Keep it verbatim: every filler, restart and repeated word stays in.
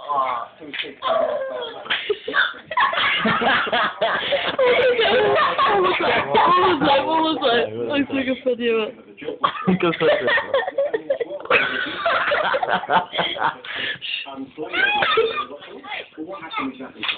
Ah, too sick. What was that? What was that? I took a video. Go for it. What happened exactly?